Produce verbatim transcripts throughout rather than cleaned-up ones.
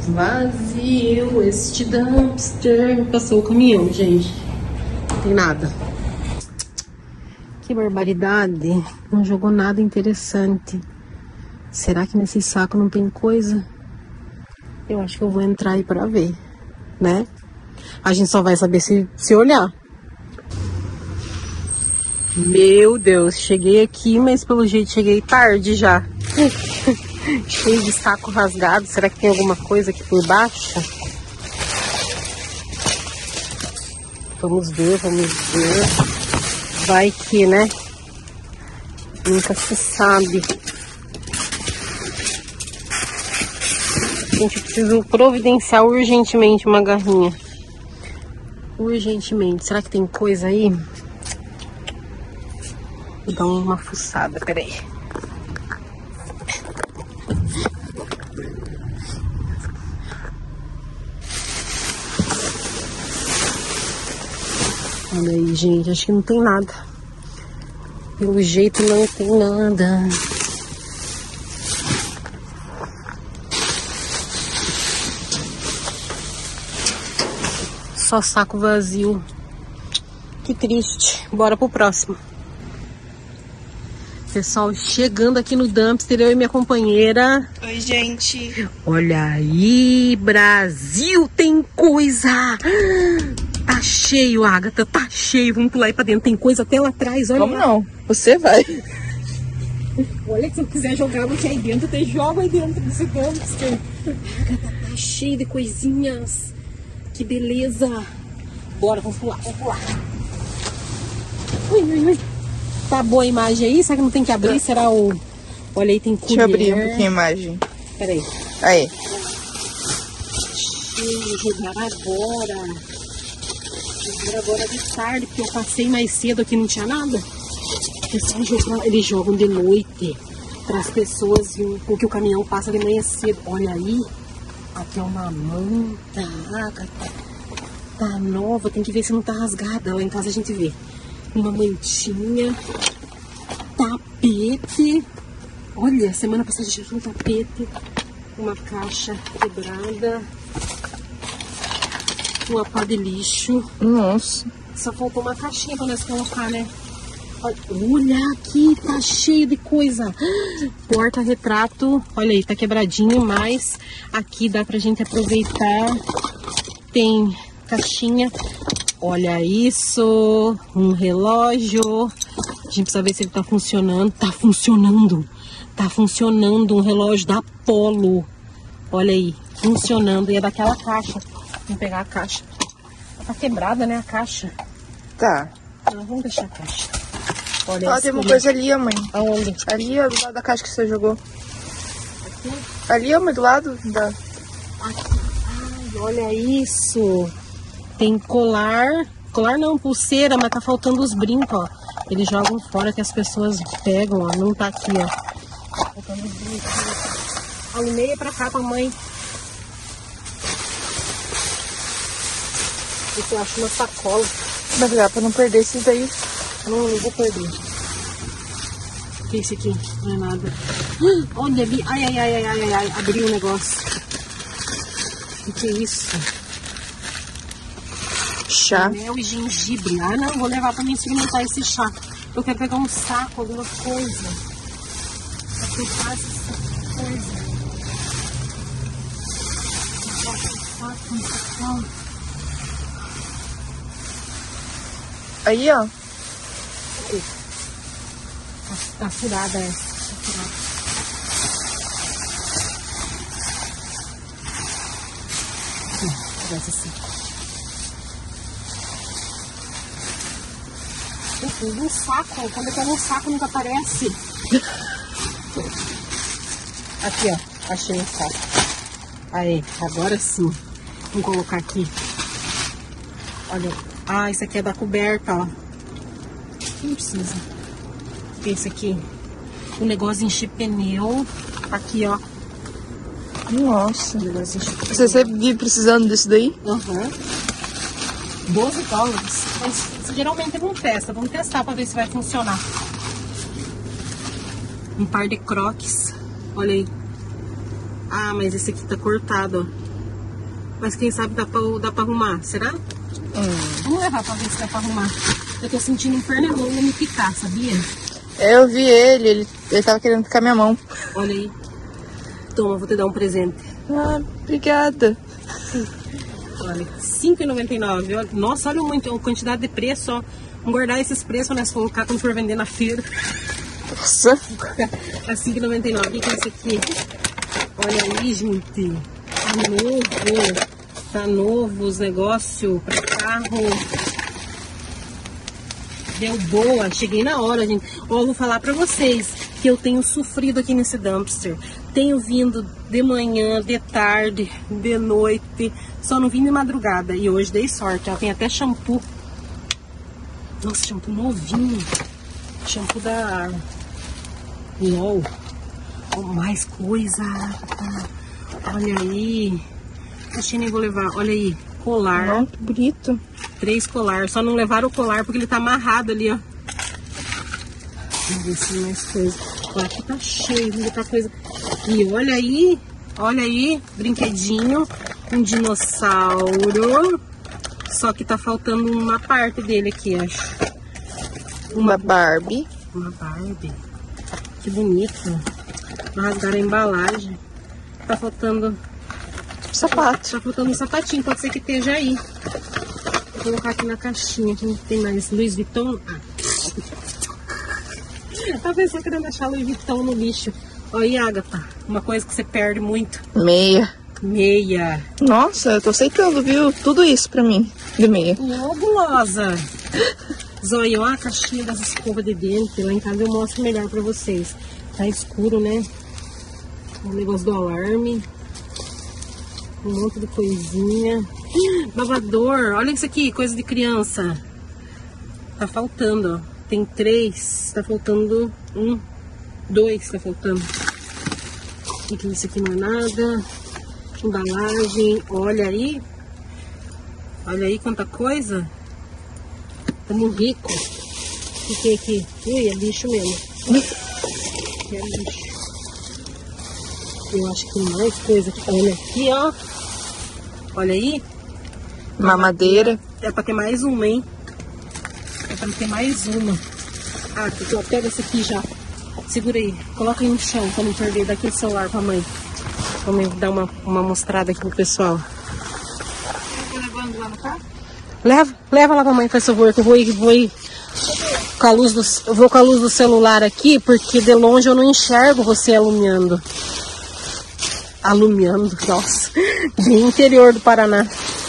Vazio este dumpster. Passou o caminhão, gente. Não tem nada. Que barbaridade. Não jogou nada interessante. Será que nesse saco não tem coisa? Eu acho que eu vou entrar aí pra ver, né? A gente só vai saber se, se olhar. Meu Deus, cheguei aqui, mas pelo jeito cheguei tarde já. Cheio de saco rasgado. Será que tem alguma coisa aqui por baixo? Vamos ver, vamos ver. Vai que, né? Nunca se sabe. Gente, eu preciso providenciar urgentemente uma garrinha. Urgentemente. Será que tem coisa aí? Vou dar uma fuçada, peraí. Olha aí, gente, acho que não tem nada. Pelo jeito não tem nada. Só saco vazio. Que triste. Bora pro próximo. Pessoal, chegando aqui no dumpster, eu e minha companheira. Oi, gente. Olha aí, Brasil, tem coisa. Tá cheio, Agatha, tá cheio. Vamos pular aí pra dentro. Tem coisa até lá atrás, olha. Como não? Você vai. Olha, que se eu quiser jogar você aí dentro, até jogo aí dentro desse dumpster. Agatha, tá cheio de coisinhas. Que beleza. Bora, vamos pular, vamos pular. Ui, ui, ui. Tá boa a imagem aí? Será que não tem que abrir? Será o... Olha aí, tem colher. Deixa eu abrir um pouquinho a imagem. Peraí. Aí. Vou jogar agora. Vou agora de tarde, porque eu passei mais cedo aqui, não tinha nada. Pessoal, jogar, eles jogam de noite para as pessoas virem, porque o caminhão passa de manhã cedo. Olha aí, aqui é uma manta. Tá, tá nova, tem que ver se não tá rasgada. Lá em casa a gente vê. Uma mantinha, tapete. Olha, semana passada a gente viu um tapete, uma caixa quebrada, uma pá de lixo. Nossa. Só faltou uma caixinha pra nós colocar, né? Olha aqui, tá cheio de coisa. Porta-retrato, olha aí, tá quebradinho, mas aqui dá pra gente aproveitar. Tem caixinha. Olha isso, um relógio. A gente precisa ver se ele tá funcionando. Tá funcionando. Tá funcionando um relógio da Apollo. Olha aí, funcionando. E é daquela caixa. Vamos pegar a caixa. Tá quebrada, né, a caixa? Tá. Não, vamos deixar a caixa. Olha, Ó, tem uma coisa ali, ó, mãe. Aonde? Ali, ó, do lado da caixa que você jogou. Aqui? Ali, ó, mãe, do lado da... Aqui. Ai, olha isso. Tem colar. Colar não, pulseira, mas tá faltando os brincos, ó. Eles jogam fora que as pessoas pegam, ó. Não tá aqui, ó. Tá faltando os brincos. Alumeia pra cá, pra mãe. Isso eu acho uma sacola. Mas dá pra não perder esses daí. Não, não vou perder. O que é esse aqui? Não é nada. Olha ali. Ai, ai, ai, ai, ai, ai. Abriu o negócio. O que é isso? Chá. Mel e gengibre. Ah, não. Vou levar pra mim experimentar esse chá. Eu quero pegar um saco, alguma coisa. Pra pegar essa coisa. Um saco, um sacão. Aí, ó. Tá, tá furada essa. Tá furada. Aqui, pegar esse saco. Um saco, quando eu pego um saco nunca aparece. Aqui, ó, achei um saco. Aí, agora sim. Vamos colocar aqui. Olha, ah, isso aqui é da coberta, ó. Não precisa. O que é isso aqui? Um negócio de encher pneu. Aqui, ó. Nossa. Um negócio de encher pneu. Você sempre vive precisando disso daí? Aham. Uhum. doze dólares. Mas geralmente não testa. Vamos testar pra ver se vai funcionar. Um par de crocs. Olha aí. Ah, mas esse aqui tá cortado, ó. Mas quem sabe dá pra, dá pra arrumar, será? Hum. Vamos levar pra ver se dá pra arrumar. Eu tô sentindo um pernilongo me picar, sabia? Eu vi ele, ele, ele tava querendo picar minha mão. Olha aí. Toma, vou te dar um presente. Ah, obrigada. Olha, cinco reais e noventa e nove centavos. Nossa, olha muito, a quantidade de preço, ó. Vamos guardar esses preços, né? Se colocar quando for vender na feira. Nossa. A cinco reais e noventa e nove centavos. O que é isso aqui? Olha aí, gente. Tá novo. Tá novo os negócios pra carro. Deu boa. Cheguei na hora, gente. Ó, eu vou falar pra vocês que eu tenho sofrido aqui nesse dumpster. Tenho vindo de manhã, de tarde, de noite. Só não vim de madrugada. E hoje dei sorte. Ó, tem até shampoo. Nossa, shampoo novinho. Shampoo da L O L. Oh, mais coisa. Olha aí. Acho que nem vou levar. Olha aí. Colar. Não, que bonito. Três colar. Só não levaram o colar porque ele tá amarrado ali, ó. Vamos ver se tem mais coisa. Ó, aqui tá cheio de muita coisa. E olha aí. Olha aí. Brinquedinho. Um dinossauro. Só que tá faltando uma parte dele aqui, acho. Uma Barbie. Uma Barbie. Que bonito. Rasgaram a embalagem. Tá faltando... Sapato. Tá faltando um sapatinho. Pode ser que esteja aí. Vou colocar aqui na caixinha. Que não tem mais. Louis Vuitton. Ah. A pessoa querendo achar Louis Vuitton no lixo. Olha aí, Agatha. Uma coisa que você perde muito. Meia. Meia. Nossa, eu tô aceitando, viu? Tudo isso pra mim. De meia. Ô, gulosa. Zóia, ó a caixinha das escovas de dente. Lá em casa eu mostro melhor pra vocês. Tá escuro, né? O negócio do alarme. Um monte de coisinha. Babador. Olha isso aqui, coisa de criança. Tá faltando, ó. Tem três. Tá faltando um. Dois tá faltando. O que é isso aqui? Não é nada. Embalagem. Olha aí. Olha aí quanta coisa. Tamo rico. O que, que é aqui? Ui, é lixo mesmo. É lixo. Eu acho que tem mais coisa aqui. Olha aqui, ó. Olha aí. Mamadeira. É pra ter mais uma, hein? É pra ter mais uma. Ah, aqui, ó. Pega essa aqui já. Segura aí. Coloca aí no chão pra não perder. Dá aquele celular pra mãe. Vamos dar uma, uma mostrada aqui pro pessoal. Tá levando lá no carro? Leva, leva lá pra mãe, faz favor, que eu vou ir, vou ir com a luz do, eu vou com a luz do celular aqui, porque de longe eu não enxergo você alumiando. Alumiando, nossa. Bem interior do Paraná.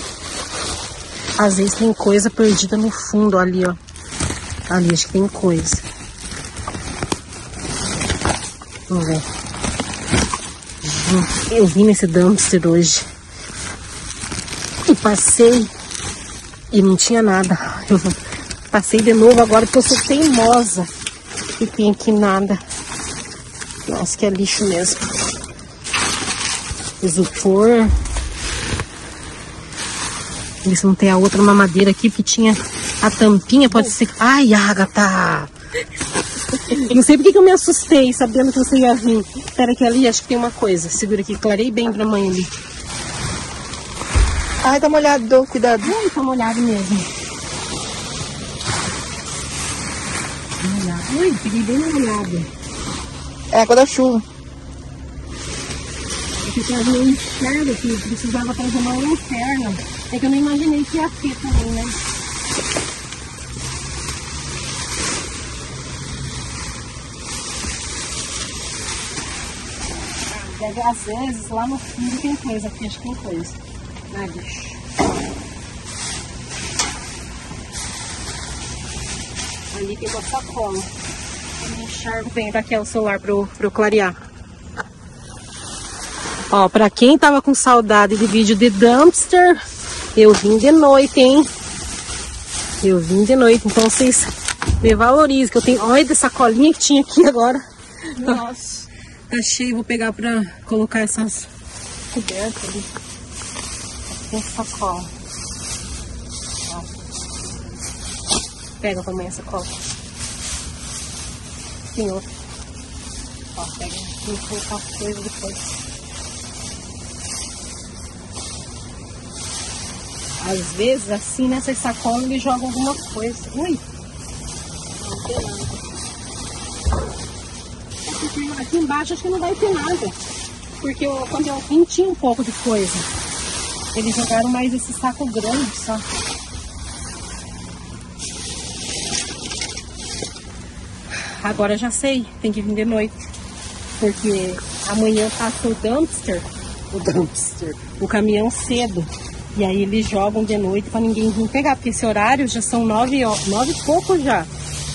Às vezes tem coisa perdida no fundo ali, ó. Ali, acho que tem coisa. Vamos ver. Eu vim nesse dumpster hoje. E passei. E não tinha nada. Eu passei de novo agora porque eu sou teimosa. E tem aqui nada. Nossa, que é lixo mesmo. Isopor. Ver se não tem a outra mamadeira aqui, porque tinha a tampinha, pode ser... Ai, Agatha! Não sei porque que eu me assustei, sabendo que você ia vir. Espera que ali, acho que tem uma coisa. Segura aqui, clarei bem pra mãe ali. Ai, tá molhado, Dô, cuidado. Ai, tá molhado mesmo. Molhado. Ui, peguei bem molhado. É água da chuva. Porque eu não enxergo aqui, precisava trazer uma lanterna. É que eu não imaginei que ia ter também, né? Às vezes lá no fundo tem coisa, aqui acho que tem coisa. Ai, bicho. Ali tem uma sacola. Eu não enxergo bem. Daqui é o celular pra eu, pra eu clarear. Ó, pra quem tava com saudade de vídeo de dumpster, eu vim de noite, hein? Eu vim de noite, então vocês me valorizem, que eu tenho... Olha de sacolinha que tinha aqui agora. Nossa. Tá cheio, vou pegar pra colocar essas cobertas ali. Tem sacola. Ó. Pega pra mãe essa sacola. Tem outra. Ó, pega. Vou colocar as coisas depois. Às vezes, assim, nessas sacolas, eles jogam alguma coisa. Ui! Não tem nada. Aqui, aqui embaixo acho que não vai ter nada. Porque eu, quando eu vim, tinha um pouco de coisa. Eles jogaram mais esse saco grande só. Agora já sei, tem que vir de noite. Porque amanhã passa o dumpster, o dumpster, o caminhão cedo. E aí eles jogam de noite para ninguém vir pegar. Porque esse horário já são nove, nove e pouco já.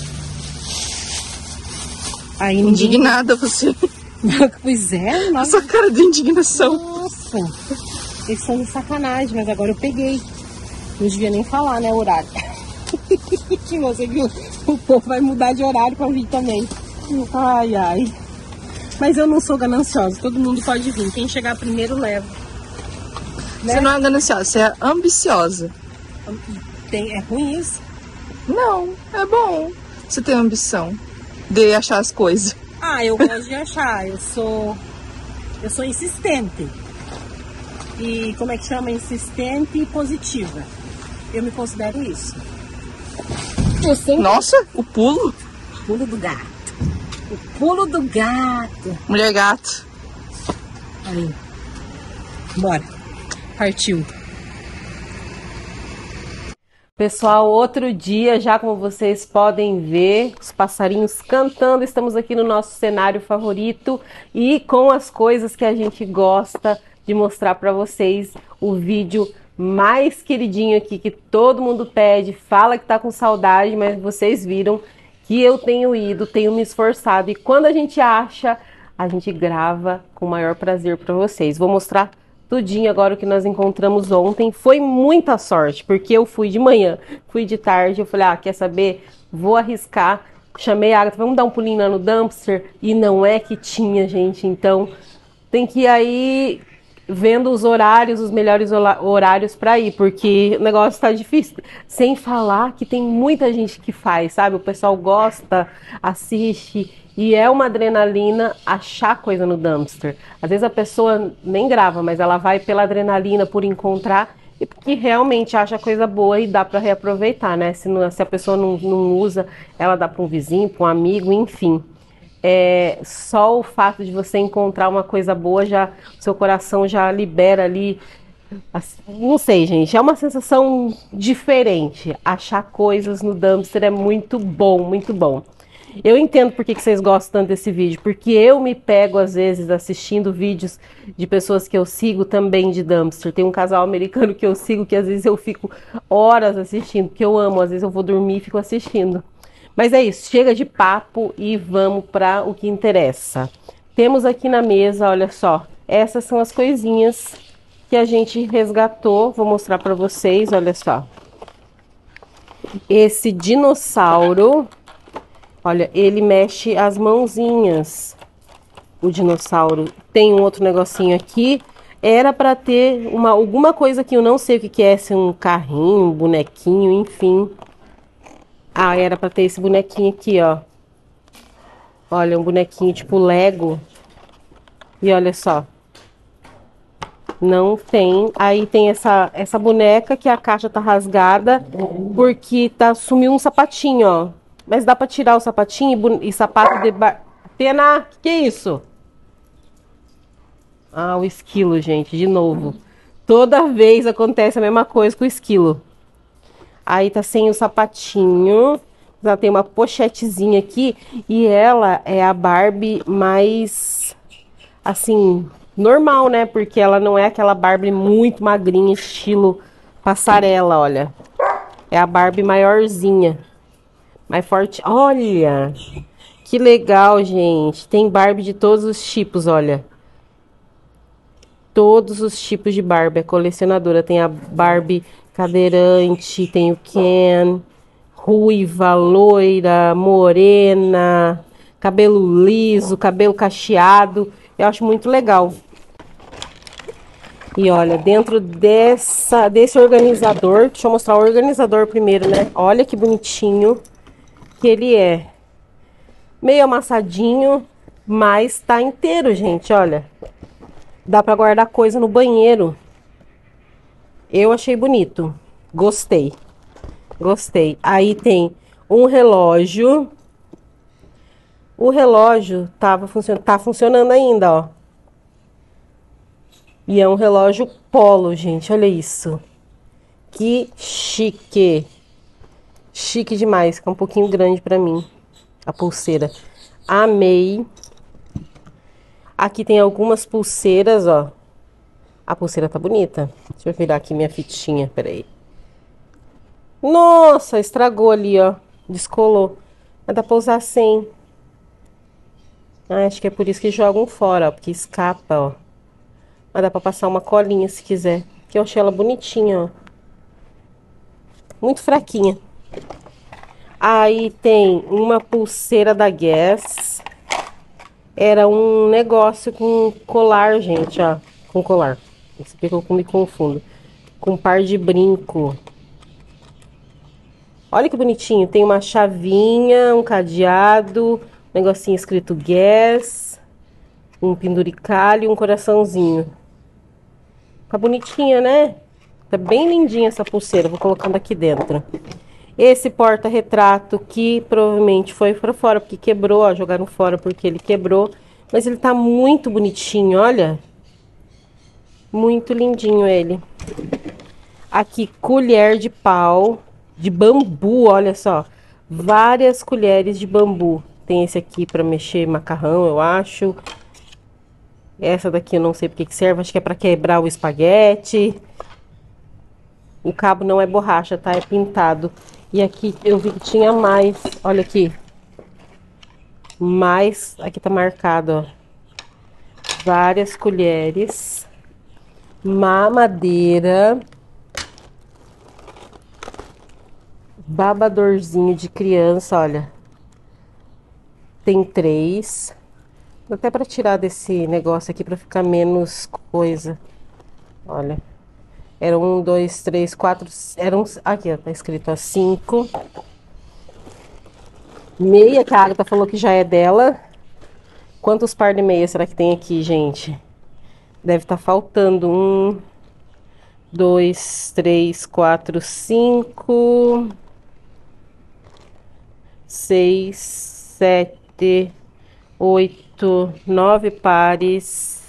Aí ninguém... Indignada você. Pois é, nove... Essa cara de indignação. Nossa, eles são de sacanagem, mas agora eu peguei. Não devia nem falar, né, o horário. Você viu? O povo vai mudar de horário para vir também. Ai, ai. Mas eu não sou gananciosa, todo mundo pode vir. Quem chegar primeiro leva. Né? Você não é gananciosa, você é ambiciosa. Tem, é ruim isso? Não, é bom. Você tem ambição de achar as coisas. Ah, eu gosto de achar. Eu sou, eu sou insistente. E como é que chama? Insistente e positiva. Eu me considero isso. Eu sempre... Nossa, o pulo. Pulo do gato. O pulo do gato. Mulher gato. Aí. Bora. Partiu. Pessoal, outro dia, já como vocês podem ver, os passarinhos cantando, estamos aqui no nosso cenário favorito e com as coisas que a gente gosta de mostrar para vocês, o vídeo mais queridinho aqui que todo mundo pede, fala que tá com saudade, mas vocês viram que eu tenho ido, tenho me esforçado e quando a gente acha, a gente grava com o maior prazer para vocês. Vou mostrar tudinho agora o que nós encontramos ontem. Foi muita sorte, porque eu fui de manhã, fui de tarde, eu falei, ah, quer saber? Vou arriscar. Chamei a Agatha, vamos dar um pulinho lá no dumpster. E não é que tinha, gente. Então, tem que ir aí vendo os horários, os melhores horários para ir, porque o negócio tá difícil. Sem falar que tem muita gente que faz, sabe? O pessoal gosta, assiste... E é uma adrenalina achar coisa no dumpster. Às vezes a pessoa nem grava, mas ela vai pela adrenalina por encontrar e porque realmente acha coisa boa e dá para reaproveitar, né? Se, não, se a pessoa não, não usa, ela dá para um vizinho, para um amigo, enfim. É, só o fato de você encontrar uma coisa boa, já seu coração já libera ali. Assim, não sei, gente, é uma sensação diferente. Achar coisas no dumpster é muito bom, muito bom. Eu entendo por que vocês gostam tanto desse vídeo, porque eu me pego às vezes assistindo vídeos de pessoas que eu sigo também de dumpster. Tem um casal americano que eu sigo que às vezes eu fico horas assistindo, porque eu amo, às vezes eu vou dormir e fico assistindo. Mas é isso, chega de papo e vamos para o que interessa. Temos aqui na mesa, olha só, essas são as coisinhas que a gente resgatou, vou mostrar para vocês, olha só. Esse dinossauro... Olha, ele mexe as mãozinhas, o dinossauro. Tem um outro negocinho aqui. Era para ter uma, alguma coisa que eu não sei o que, que é, se um carrinho, um bonequinho, enfim. Ah, era para ter esse bonequinho aqui, ó. Olha, um bonequinho tipo Lego. E olha só. Não tem. Aí tem essa, essa boneca que a caixa tá rasgada porque tá, sumiu um sapatinho, ó. Mas dá pra tirar o sapatinho e, e sapato de... Bar... Pena, que que é isso? Ah, o esquilo, gente, de novo. Toda vez acontece a mesma coisa com o esquilo. Aí tá sem o sapatinho. Ela tem uma pochetezinha aqui. E ela é a Barbie mais, assim, normal, né? Porque ela não é aquela Barbie muito magrinha, estilo passarela, olha. É a Barbie maiorzinha. Mais forte. Olha, que legal, gente. Tem Barbie de todos os tipos, olha. Todos os tipos de Barbie. A colecionadora tem a Barbie cadeirante, tem o Ken, ruiva, loira, morena, cabelo liso, cabelo cacheado. Eu acho muito legal. E olha, dentro dessa, desse organizador, deixa eu mostrar o organizador primeiro, né? Olha que bonitinho que ele é. Meio amassadinho, mas tá inteiro, gente, olha. Dá pra guardar coisa no banheiro. Eu achei bonito. Gostei. Gostei. Aí tem um relógio. O relógio tava funcion... tá funcionando ainda, ó. E é um relógio polo, gente. Olha isso. Que chique. Chique demais. Que é um pouquinho grande pra mim. A pulseira. Amei. Aqui tem algumas pulseiras, ó. A pulseira tá bonita. Deixa eu virar aqui minha fitinha. Peraí. Nossa, estragou ali, ó. Descolou. Mas dá pra usar sem. Ah, acho que é por isso que jogam fora, ó. Porque escapa, ó. Mas dá pra passar uma colinha se quiser. Que eu achei ela bonitinha, ó. Muito fraquinha. Aí tem uma pulseira da Guess. Era um negócio com colar, gente, ó. Com colar. Isso aqui que eu me confundo. Com um par de brinco. Olha que bonitinho. Tem uma chavinha, um cadeado, um negocinho escrito Guess, um penduricalho e um coraçãozinho. Tá bonitinha, né? Tá bem lindinha essa pulseira. Vou colocando aqui dentro. Esse porta-retrato que provavelmente foi para fora porque quebrou, ó. Jogaram fora porque ele quebrou. Mas ele tá muito bonitinho, olha. Muito lindinho ele. Aqui, colher de pau. De bambu, olha só. Várias colheres de bambu. Tem esse aqui para mexer macarrão, eu acho. Essa daqui eu não sei porque que serve. Acho que é para quebrar o espaguete. O cabo não é borracha, tá? É pintado. E aqui eu vi que tinha mais. Olha aqui. Mais. Aqui tá marcado, ó. Várias colheres. Mamadeira. Babadorzinho de criança, olha. Tem três. Dá até pra tirar desse negócio aqui pra ficar menos coisa. Olha. Era um, dois, três, quatro. Eram. Aqui, ó. Tá escrito, ó. Cinco. Meia, que a Agatha falou que já é dela. Quantos par de meia será que tem aqui, gente? Deve estar faltando. Um, dois, três, quatro, cinco. Seis, sete, oito, nove pares,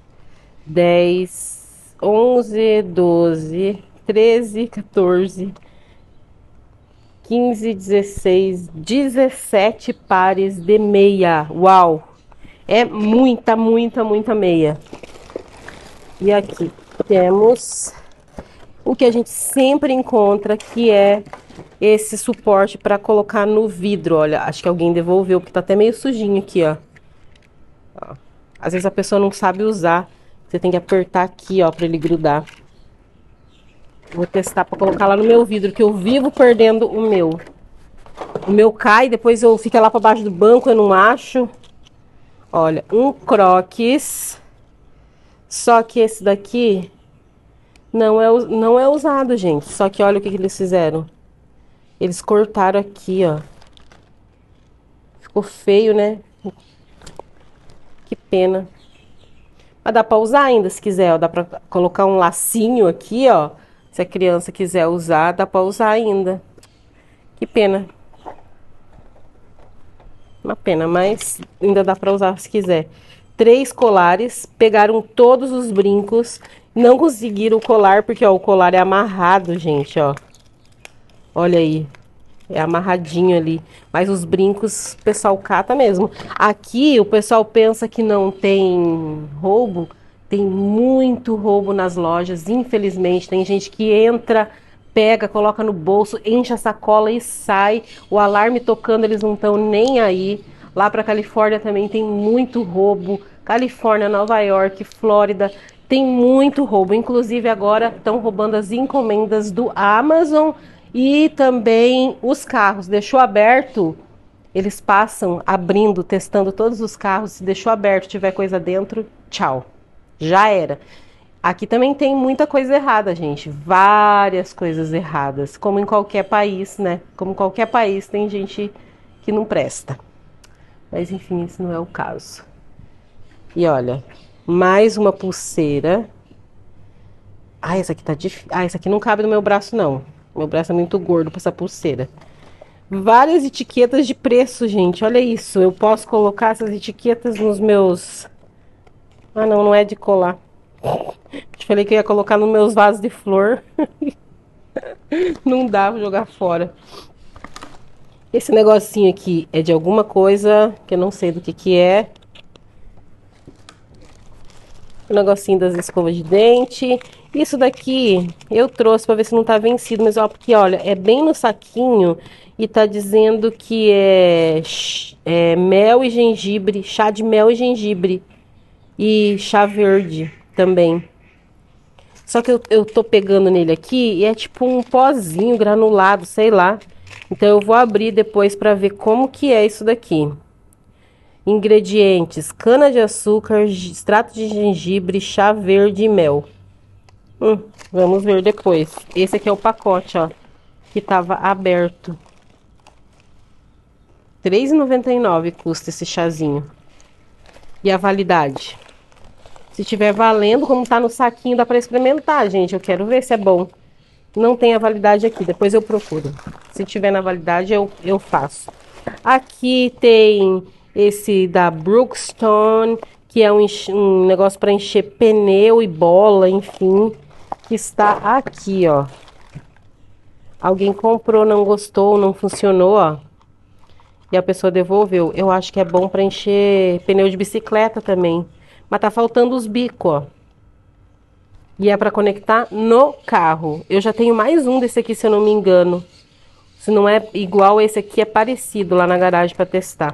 dez, onze, doze, treze, quatorze, quinze, dezesseis, dezessete pares de meia. Uau! É muita, muita, muita meia. E aqui temos o que a gente sempre encontra, que é esse suporte para colocar no vidro. Olha, acho que alguém devolveu, porque tá até meio sujinho aqui, ó. Ó. Às vezes a pessoa não sabe usar. Você tem que apertar aqui, ó, para ele grudar. Vou testar para colocar lá no meu vidro, que eu vivo perdendo o meu. O meu cai, depois eu fico lá para baixo do banco, eu não acho. Olha, um croquis. Só que esse daqui não é, não é usado, gente. Só que olha o que, que eles fizeram. Eles cortaram aqui, ó. Ficou feio, né? Que pena. Mas dá pra usar ainda, se quiser, ó. Dá pra colocar um lacinho aqui, ó. Se a criança quiser usar, dá pra usar ainda. Que pena. Uma pena, mas ainda dá pra usar se quiser. Três colares, pegaram todos os brincos. Não conseguiram o colar, porque, ó, o colar é amarrado, gente, ó. Olha aí. É amarradinho ali. Mas os brincos o pessoal cata mesmo. Aqui o pessoal pensa que não tem roubo. Tem muito roubo nas lojas, infelizmente. Tem gente que entra, pega, coloca no bolso, enche a sacola e sai. O alarme tocando, eles não estão nem aí. Lá pra Califórnia também tem muito roubo. Califórnia, Nova York, Flórida, tem muito roubo. Inclusive agora estão roubando as encomendas do Amazon. E também os carros, deixou aberto, eles passam abrindo, testando todos os carros. Se deixou aberto, tiver coisa dentro, tchau, já era. Aqui também tem muita coisa errada, gente, várias coisas erradas, como em qualquer país, né? Como em qualquer país tem gente que não presta. Mas enfim, esse não é o caso. E olha, mais uma pulseira. Ah, essa aqui tá difícil. Ah, essa aqui não cabe no meu braço, não. Meu braço é muito gordo pra essa pulseira. Várias etiquetas de preço, gente. Olha isso. Eu posso colocar essas etiquetas nos meus... Ah, não, não é de colar. Te falei que eu ia colocar nos meus vasos de flor. Não dá, vou jogar fora. Esse negocinho aqui é de alguma coisa que eu não sei do que que é. O negocinho das escovas de dente. Isso daqui eu trouxe pra ver se não tá vencido. Mas ó, porque olha, é bem no saquinho e tá dizendo que é, é mel e gengibre, chá de mel e gengibre. E chá verde também. Só que eu, eu tô pegando nele aqui e é tipo um pozinho granulado, sei lá. Então eu vou abrir depois pra ver como que é isso daqui. Ingredientes: cana-de-açúcar, extrato de gengibre, chá verde e mel. Hum, vamos ver depois. Esse aqui é o pacote, ó, que tava aberto. três reais e noventa e nove centavos custa esse chazinho. E a validade? Se tiver valendo, como tá no saquinho, dá pra experimentar, gente. Eu quero ver se é bom. Não tem a validade aqui, depois eu procuro. Se tiver na validade, eu, eu faço. Aqui tem esse da Brookstone, que é um, um negócio para encher pneu e bola, enfim. Que está aqui, ó. Alguém comprou, não gostou, não funcionou, ó. E a pessoa devolveu. Eu acho que é bom para encher pneu de bicicleta também. Mas tá faltando os bicos, ó. E é para conectar no carro. Eu já tenho mais um desse aqui, se eu não me engano. Se não é igual, esse aqui é parecido lá na garagem para testar.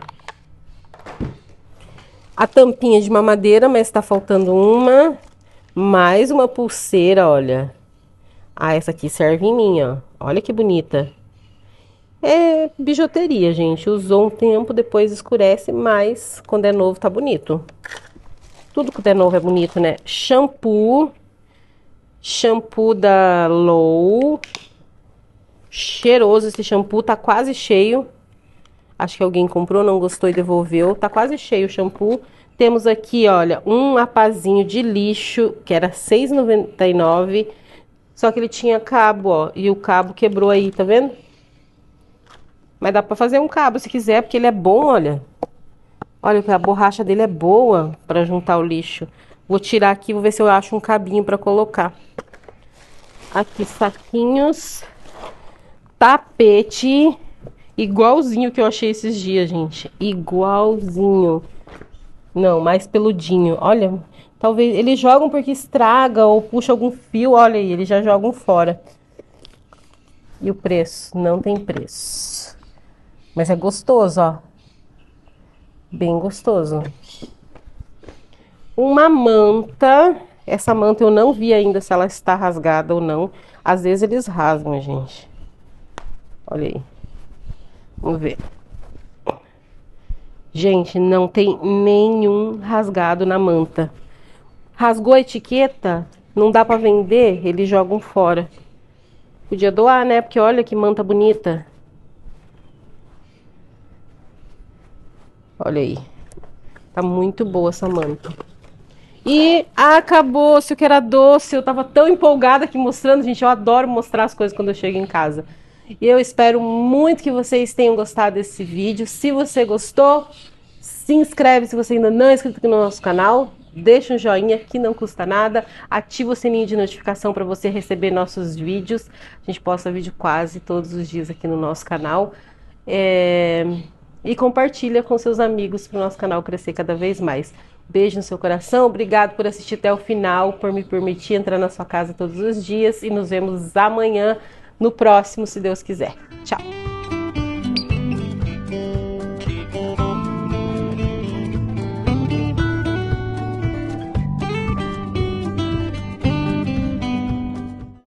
A tampinha de mamadeira, mas tá faltando uma. Mais uma pulseira, olha. Ah, essa aqui serve em mim, ó. Olha que bonita. É bijuteria, gente. Usou um tempo, depois escurece, mas quando é novo tá bonito. Tudo que é novo é bonito, né? Shampoo. Shampoo da Low. Cheiroso esse shampoo, tá quase cheio. Acho que alguém comprou, não gostou e devolveu. Tá quase cheio o shampoo. Temos aqui, olha, um apazinho de lixo, que era seis reais e noventa e nove centavos. Só que ele tinha cabo, ó. E o cabo quebrou aí, tá vendo? Mas dá pra fazer um cabo se quiser, porque ele é bom, olha. Olha, a borracha dele é boa pra juntar o lixo. Vou tirar aqui, vou ver se eu acho um cabinho pra colocar. Aqui, saquinhos. Tapete. Igualzinho que eu achei esses dias, gente. Igualzinho. Não, mais peludinho. Olha, talvez eles jogam porque estraga ou puxa algum fio. Olha aí, eles já jogam fora. E o preço? Não tem preço. Mas é gostoso, ó. Bem gostoso. Uma manta. Essa manta eu não vi ainda se ela está rasgada ou não. Às vezes eles rasgam, gente. Olha aí. Vamos ver. Gente, não tem nenhum rasgado na manta. Rasgou a etiqueta, não dá pra vender, eles jogam fora. Podia doar, né? Porque olha que manta bonita. Olha aí. Tá muito boa essa manta. E acabou-se o que era doce. Eu tava tão empolgada aqui mostrando, gente. Eu adoro mostrar as coisas quando eu chego em casa. E eu espero muito que vocês tenham gostado desse vídeo. Se você gostou, se inscreve se você ainda não é inscrito aqui no nosso canal. Deixa um joinha que não custa nada. Ativa o sininho de notificação para você receber nossos vídeos. A gente posta vídeo quase todos os dias aqui no nosso canal. É... E compartilha com seus amigos para o nosso canal crescer cada vez mais. Beijo no seu coração. Obrigado por assistir até o final, por me permitir entrar na sua casa todos os dias. E nos vemos amanhã no próximo, se Deus quiser. Tchau!